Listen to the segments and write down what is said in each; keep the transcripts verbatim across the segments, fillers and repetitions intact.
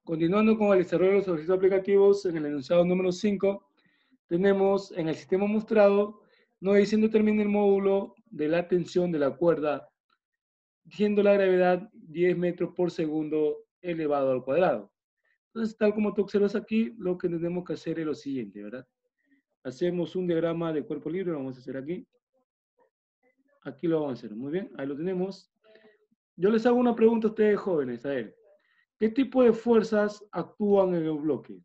Continuando con el desarrollo de los ejercicios aplicativos, en el enunciado número cinco, tenemos en el sistema mostrado, nos dicen determina el módulo de la tensión de la cuerda, siendo la gravedad diez metros por segundo elevado al cuadrado. Entonces, tal como tú observas aquí, lo que tenemos que hacer es lo siguiente, ¿verdad? Hacemos un diagrama de cuerpo libre, lo vamos a hacer aquí. Aquí lo vamos a hacer, muy bien, ahí lo tenemos. Yo les hago una pregunta a ustedes jóvenes, a ver. ¿Qué tipo de fuerzas actúan en el bloque?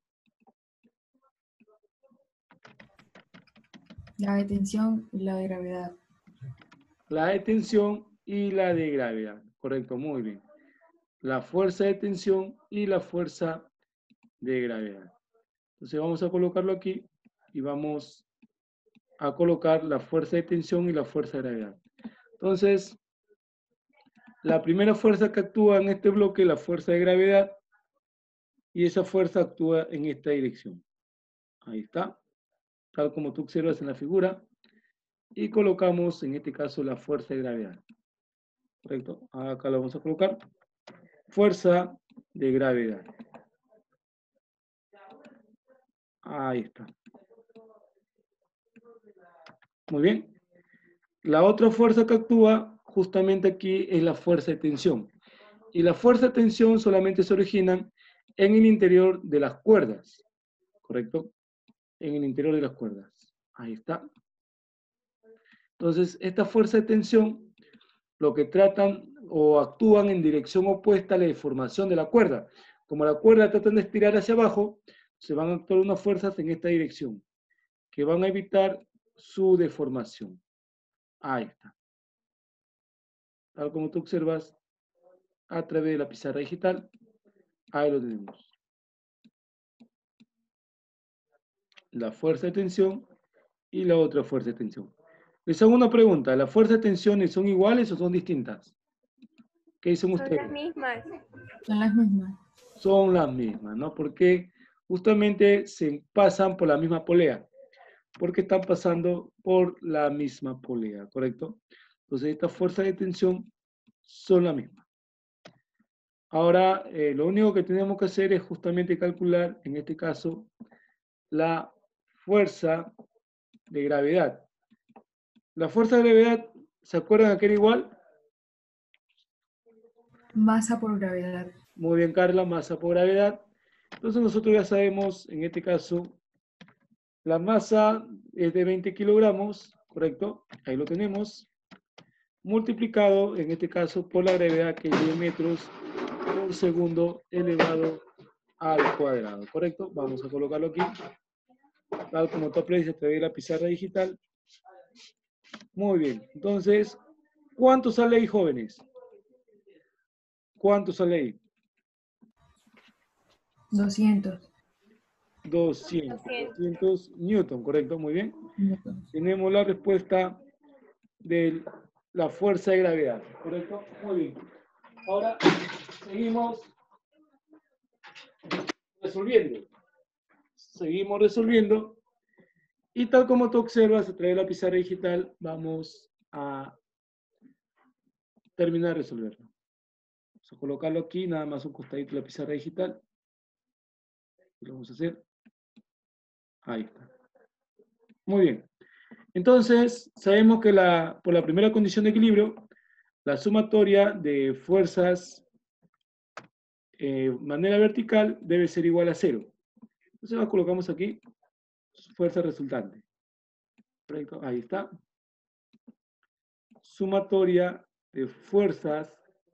La de tensión y la de gravedad. La de tensión y la de gravedad. Correcto, muy bien. La fuerza de tensión y la fuerza de gravedad. Entonces vamos a colocarlo aquí y vamos a colocar la fuerza de tensión y la fuerza de gravedad. Entonces, la primera fuerza que actúa en este bloque es la fuerza de gravedad y esa fuerza actúa en esta dirección. Ahí está, tal como tú observas en la figura. Y colocamos en este caso la fuerza de gravedad. Correcto, acá lo vamos a colocar. Fuerza de gravedad. Ahí está. Muy bien. La otra fuerza que actúa justamente aquí es la fuerza de tensión. Y la fuerza de tensión solamente se originan en el interior de las cuerdas. ¿Correcto? En el interior de las cuerdas. Ahí está. Entonces, esta fuerza de tensión lo que tratan o actúan en dirección opuesta a la deformación de la cuerda. Como la cuerda tratan de estirar hacia abajo, se van a actuar unas fuerzas en esta dirección, que van a evitar su deformación. Ahí está. Tal como tú observas a través de la pizarra digital, ahí lo tenemos. La fuerza de tensión y la otra fuerza de tensión. Les hago una pregunta, ¿las fuerzas de tensión son iguales o son distintas? ¿Qué dicen ustedes? Son las mismas. Son las mismas. Son las mismas, ¿no? Porque justamente se pasan por la misma polea. Porque están pasando por la misma polea, ¿correcto? Entonces, estas fuerzas de tensión son las mismas. Ahora, eh, lo único que tenemos que hacer es justamente calcular, en este caso, la fuerza de gravedad. La fuerza de gravedad, ¿se acuerdan que era igual? Masa por gravedad. Muy bien, Carla, masa por gravedad. Entonces nosotros ya sabemos, en este caso, la masa es de veinte kilogramos, ¿correcto? Ahí lo tenemos. Multiplicado, en este caso, por la gravedad, que es diez metros por segundo elevado al cuadrado, ¿correcto? Vamos a colocarlo aquí. Tal como tú aprecias a través de la pizarra digital. Muy bien. Entonces, ¿cuánto sale ahí, jóvenes? ¿Cuánto sale ahí? doscientos. doscientos. doscientos newton, ¿correcto? Muy bien. Newtons. Tenemos la respuesta de la fuerza de gravedad, ¿correcto? Muy bien. Ahora seguimos resolviendo. Seguimos resolviendo. Y tal como tú observas a través de la pizarra digital, vamos a terminar de resolverlo. Vamos a colocarlo aquí, nada más un costadito de la pizarra digital. Y lo vamos a hacer. Ahí está. Muy bien. Entonces, sabemos que la, por la primera condición de equilibrio, la sumatoria de fuerzas de eh, manera vertical debe ser igual a cero. Entonces la colocamos aquí, fuerza resultante. Correcto, ahí está. Sumatoria de fuerzas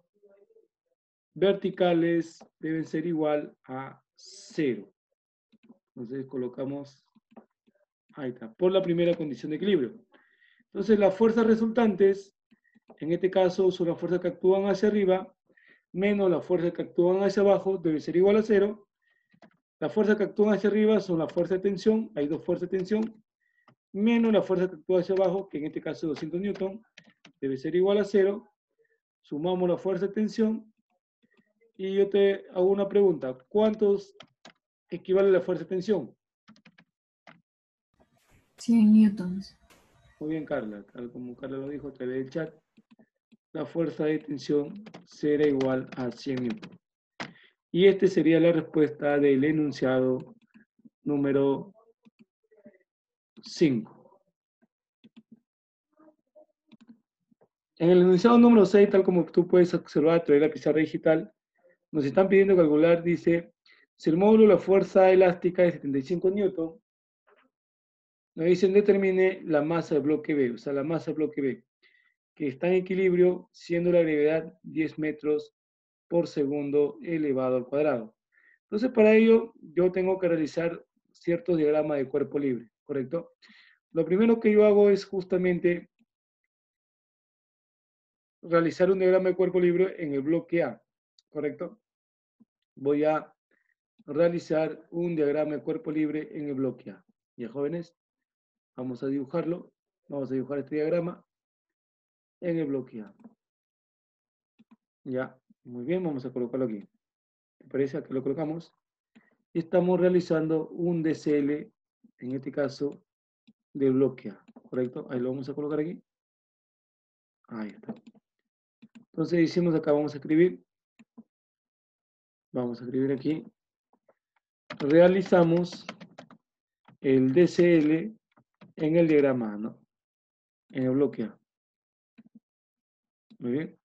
verticales deben ser igual a cero. Entonces colocamos, ahí está, por la primera condición de equilibrio. Entonces las fuerzas resultantes, en este caso son las fuerzas que actúan hacia arriba, menos las fuerzas que actúan hacia abajo, debe ser igual a cero. Las fuerzas que actúan hacia arriba son las fuerzas de tensión, hay dos fuerzas de tensión, menos la fuerza que actúa hacia abajo, que en este caso es doscientos newton, debe ser igual a cero. Sumamos la fuerza de tensión y yo te hago una pregunta. ¿Cuántos equivale la fuerza de tensión? cien newtons. Muy bien, Carla. Tal como Carla lo dijo a través del chat, la fuerza de tensión será igual a cien newton. Y esta sería la respuesta del enunciado número cinco. En el enunciado número seis, tal como tú puedes observar a través de la pizarra digital, nos están pidiendo calcular, dice, si el módulo de la fuerza elástica es setenta y cinco newton, nos dicen determine la masa del bloque B, o sea, la masa del bloque B, que está en equilibrio, siendo la gravedad diez metros por segundo elevado al cuadrado. Entonces, para ello, yo tengo que realizar ciertos diagramas de cuerpo libre, ¿correcto? Lo primero que yo hago es justamente realizar un diagrama de cuerpo libre en el bloque A, ¿correcto? Voy a realizar un diagrama de cuerpo libre en el bloque A. Ya, jóvenes, vamos a dibujarlo. Vamos a dibujar este diagrama en el bloque A. Ya, muy bien, vamos a colocarlo aquí. ¿Te parece? Aquí lo colocamos. Y estamos realizando un D C L, en este caso, del bloque A, ¿correcto? Ahí lo vamos a colocar aquí. Ahí está. Entonces hicimos acá, vamos a escribir. Vamos a escribir aquí. Realizamos el D C L en el diagrama A, ¿no? En el bloque A. Muy bien.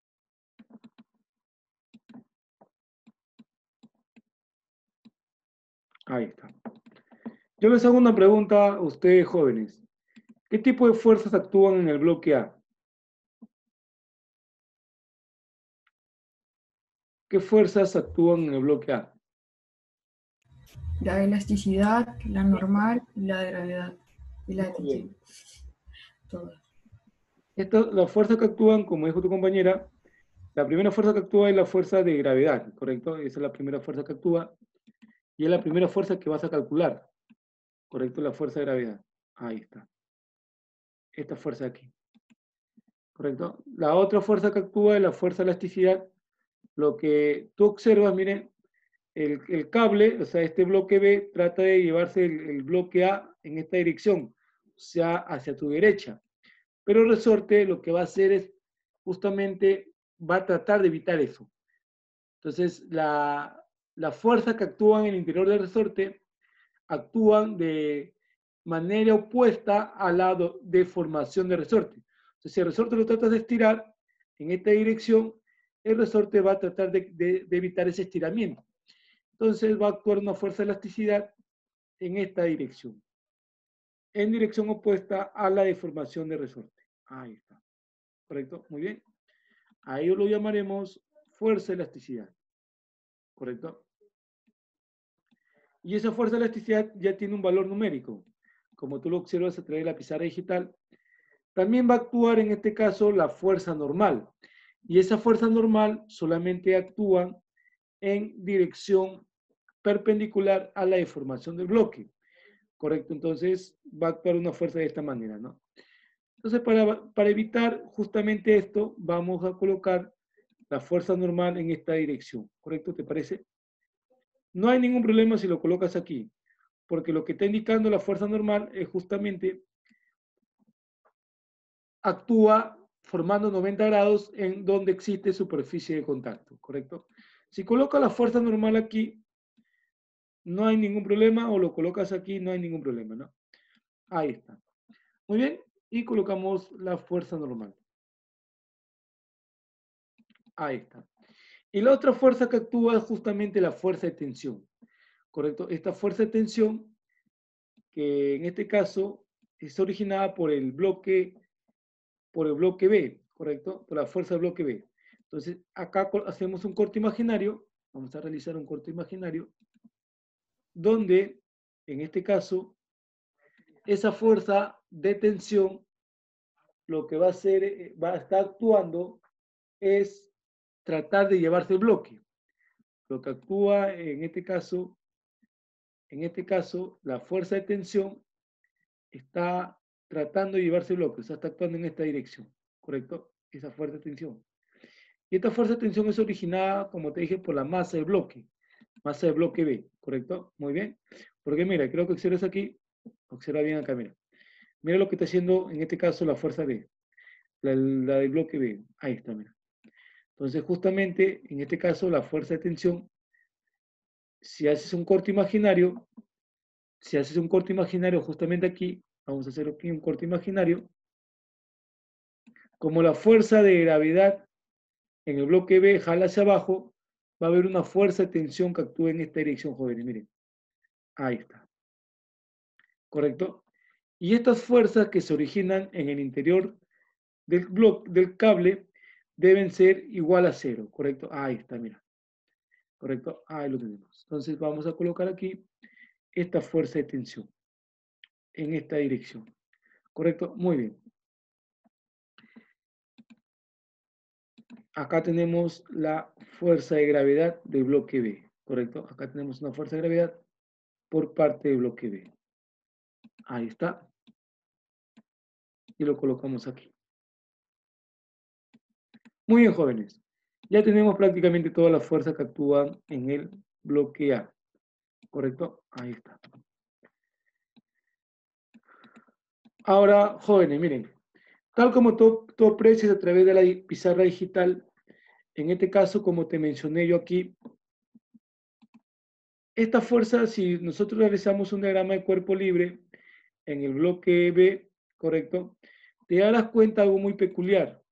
Ahí está. Yo les hago una pregunta a ustedes jóvenes. ¿Qué tipo de fuerzas actúan en el bloque A? ¿Qué fuerzas actúan en el bloque A? La elasticidad, la normal y la de gravedad. Y la de Muy bien. tensión. Todas. Estas, las fuerzas que actúan, como dijo tu compañera, la primera fuerza que actúa es la fuerza de gravedad, ¿correcto? Esa es la primera fuerza que actúa y es la primera fuerza que vas a calcular, ¿correcto? La fuerza de gravedad. Ahí está. Esta fuerza de aquí, ¿correcto? La otra fuerza que actúa es la fuerza de elasticidad. Lo que tú observas, miren, el, el cable, o sea, este bloque B, trata de llevarse el, el bloque A en esta dirección, o sea, hacia tu derecha. Pero el resorte lo que va a hacer es justamente, va a tratar de evitar eso. Entonces, la, la fuerza que actúan en el interior del resorte actúan de manera opuesta a la deformación del resorte. Entonces, si el resorte lo tratas de estirar en esta dirección, el resorte va a tratar de, de, de evitar ese estiramiento. Entonces, va a actuar una fuerza de elasticidad en esta dirección, en dirección opuesta a la deformación del resorte. Ahí está. ¿Correcto? Muy bien. A ello lo llamaremos fuerza de elasticidad. ¿Correcto? Y esa fuerza de elasticidad ya tiene un valor numérico, como tú lo observas a través de la pizarra digital. También va a actuar en este caso la fuerza normal. Y esa fuerza normal solamente actúa en dirección perpendicular a la deformación del bloque. ¿Correcto? Entonces va a actuar una fuerza de esta manera, ¿no? Entonces, para, para evitar justamente esto, vamos a colocar la fuerza normal en esta dirección. ¿Correcto? ¿Te parece? No hay ningún problema si lo colocas aquí, porque lo que está indicando la fuerza normal es justamente actúa formando noventa grados en donde existe superficie de contacto, ¿correcto? Si colocas la fuerza normal aquí, no hay ningún problema, o lo colocas aquí, no hay ningún problema, ¿no? Ahí está. Muy bien, y colocamos la fuerza normal. Ahí está. Y la otra fuerza que actúa es justamente la fuerza de tensión, ¿correcto? Esta fuerza de tensión, que en este caso es originada por el bloque, por el bloque B, ¿correcto? Por la fuerza del bloque B. Entonces, acá hacemos un corte imaginario, vamos a realizar un corte imaginario, donde, en este caso, esa fuerza de tensión, lo que va a hacer, eh, va a estar actuando, es tratar de llevarse el bloque. Lo que actúa en este caso, en este caso, la fuerza de tensión está tratando de llevarse el bloque, o sea, está actuando en esta dirección, ¿correcto? Esa fuerza de tensión. Y esta fuerza de tensión es originada, como te dije, por la masa del bloque, masa del bloque B, ¿correcto? Muy bien. Porque mira, creo que observas aquí, observa bien acá, mira. Mira lo que está haciendo en este caso la fuerza B, la, la del bloque B. Ahí está, mira. Entonces, justamente, en este caso, la fuerza de tensión si haces un corte imaginario, si haces un corte imaginario justamente aquí, vamos a hacer aquí un corte imaginario, como la fuerza de gravedad en el bloque B jala hacia abajo, va a haber una fuerza de tensión que actúe en esta dirección, jóvenes, miren. Ahí está. ¿Correcto? Y estas fuerzas que se originan en el interior del bloque, del cable, deben ser igual a cero, ¿correcto? Ahí está, mira. ¿Correcto? Ahí lo tenemos. Entonces vamos a colocar aquí esta fuerza de tensión en esta dirección. ¿Correcto? Muy bien. Acá tenemos la fuerza de gravedad del bloque B. ¿Correcto? Acá tenemos una fuerza de gravedad por parte del bloque B. Ahí está. Y lo colocamos aquí. Muy bien, jóvenes. Ya tenemos prácticamente todas las fuerzas que actúan en el bloque A. ¿Correcto? Ahí está. Ahora, jóvenes, miren. Tal como tú, tú aprecias a través de la pizarra digital, en este caso, como te mencioné yo aquí, esta fuerza, si nosotros realizamos un diagrama de cuerpo libre en el bloque B, ¿correcto? Te darás cuenta de algo muy peculiar.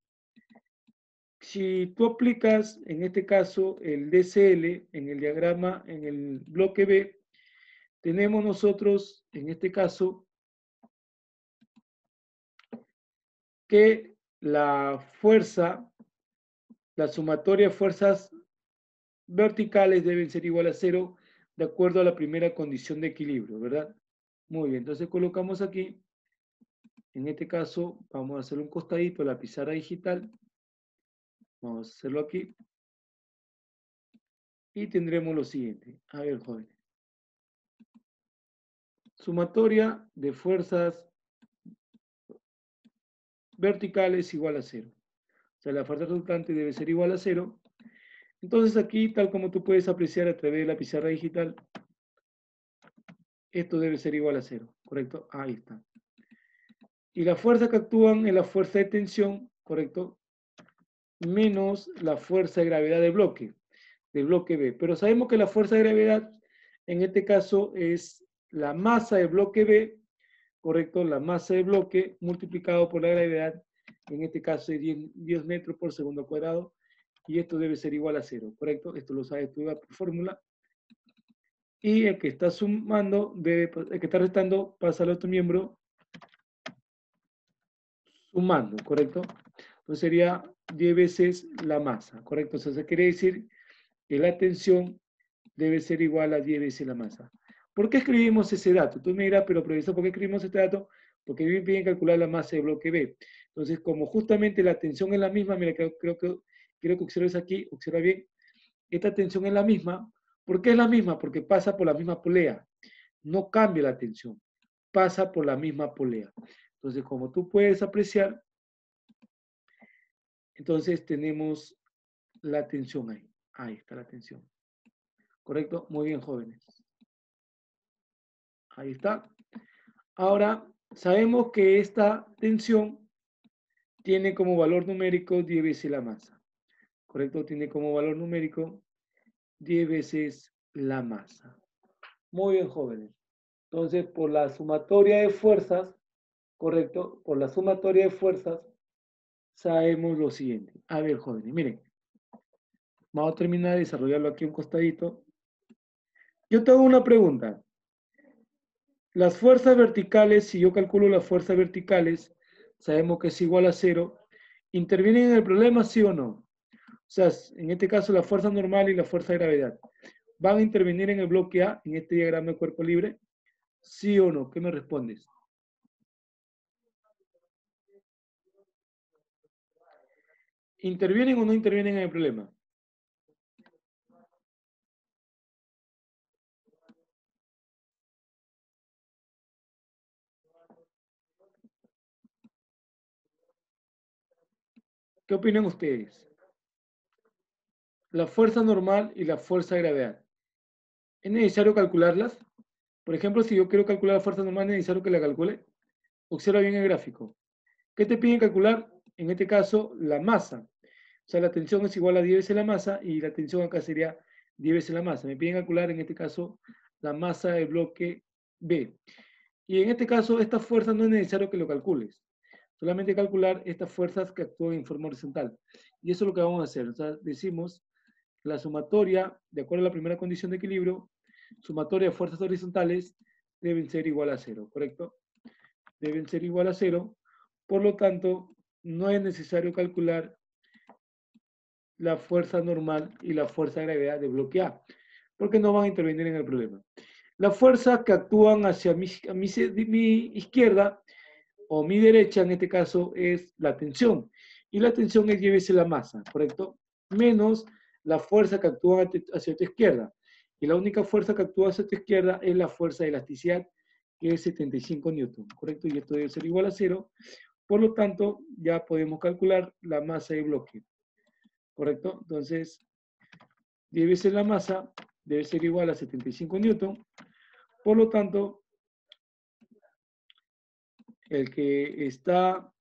Si tú aplicas, en este caso, el D C L en el diagrama, en el bloque B, tenemos nosotros, en este caso, que la fuerza, la sumatoria de fuerzas verticales deben ser igual a cero de acuerdo a la primera condición de equilibrio, ¿verdad? Muy bien, entonces colocamos aquí, en este caso, vamos a hacer un costadito a la pizarra digital, vamos a hacerlo aquí, y tendremos lo siguiente. A ver, jóvenes. Sumatoria de fuerzas verticales igual a cero. O sea, la fuerza resultante debe ser igual a cero. Entonces aquí, tal como tú puedes apreciar a través de la pizarra digital, esto debe ser igual a cero, ¿correcto? Ahí está. Y la fuerza que actúan es la fuerza de tensión, ¿correcto? Menos la fuerza de gravedad del bloque, del bloque B. Pero sabemos que la fuerza de gravedad, en este caso, es la masa del bloque B, ¿correcto? La masa del bloque multiplicado por la gravedad, en este caso es diez metros por segundo cuadrado, y esto debe ser igual a cero, ¿correcto? Esto lo sabes tú por fórmula. Y el que está sumando, debe, el que está restando, pasa al otro miembro sumando, ¿correcto? Entonces sería diez veces la masa, ¿correcto? O sea, eso quiere decir que la tensión debe ser igual a diez veces la masa. ¿Por qué escribimos ese dato? Tú me dirás, pero profesor, ¿por qué escribimos este dato? Porque me piden calcular la masa de bloque B. Entonces, como justamente la tensión es la misma, mira, creo, creo que quiero que observes aquí, observa bien, esta tensión es la misma. ¿Por qué es la misma? Porque pasa por la misma polea. No cambia la tensión, pasa por la misma polea. Entonces, como tú puedes apreciar, entonces tenemos la tensión ahí. Ahí está la tensión. ¿Correcto? Muy bien, jóvenes. Ahí está. Ahora, sabemos que esta tensión tiene como valor numérico diez veces la masa. ¿Correcto? Tiene como valor numérico diez veces la masa. Muy bien, jóvenes. Entonces, por la sumatoria de fuerzas, ¿correcto? Por la sumatoria de fuerzas, sabemos lo siguiente. A ver, jóvenes, miren. Vamos a terminar de desarrollarlo aquí un costadito. Yo te hago una pregunta. Las fuerzas verticales, si yo calculo las fuerzas verticales, sabemos que es igual a cero. ¿Intervienen en el problema, sí o no? O sea, en este caso la fuerza normal y la fuerza de gravedad. ¿Van a intervenir en el bloque A, en este diagrama de cuerpo libre? ¿Sí o no? ¿Qué me respondes? ¿Intervienen o no intervienen en el problema? ¿Qué opinan ustedes? La fuerza normal y la fuerza de gravedad. ¿Es necesario calcularlas? Por ejemplo, si yo quiero calcular la fuerza normal, ¿es necesario que la calcule? Observa bien el gráfico. ¿Qué te piden calcular? En este caso, la masa. O sea, la tensión es igual a diez veces la masa y la tensión acá sería diez la masa. Me piden calcular, en este caso, la masa del bloque B. Y en este caso, esta fuerza no es necesario que lo calcules. Solamente calcular estas fuerzas que actúan en forma horizontal. Y eso es lo que vamos a hacer. O sea, decimos la sumatoria, de acuerdo a la primera condición de equilibrio, sumatoria de fuerzas horizontales deben ser igual a cero, ¿correcto? Deben ser igual a cero. Por lo tanto, no es necesario calcular la fuerza normal y la fuerza de gravedad de bloque A, porque no van a intervenir en el problema. Las fuerzas que actúan hacia mi, a mi, mi izquierda o mi derecha, en este caso, es la tensión. Y la tensión es llévese la masa, ¿correcto? Menos la fuerza que actúa hacia tu izquierda. Y la única fuerza que actúa hacia tu izquierda es la fuerza de elasticidad, que es setenta y cinco newton, ¿correcto? Y esto debe ser igual a cero. Por lo tanto, ya podemos calcular la masa de bloque, ¿correcto? Entonces, llévese la masa, debe ser igual a setenta y cinco newton. Por lo tanto, el que está...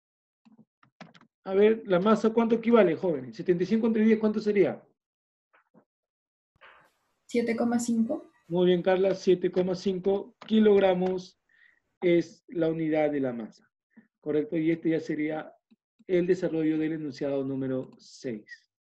A ver, la masa, ¿cuánto equivale, jóvenes? setenta y cinco entre diez, ¿cuánto sería? siete coma cinco. Muy bien, Carla, siete coma cinco kilogramos es la unidad de la masa. ¿Correcto? Y este ya sería el desarrollo del enunciado número seis.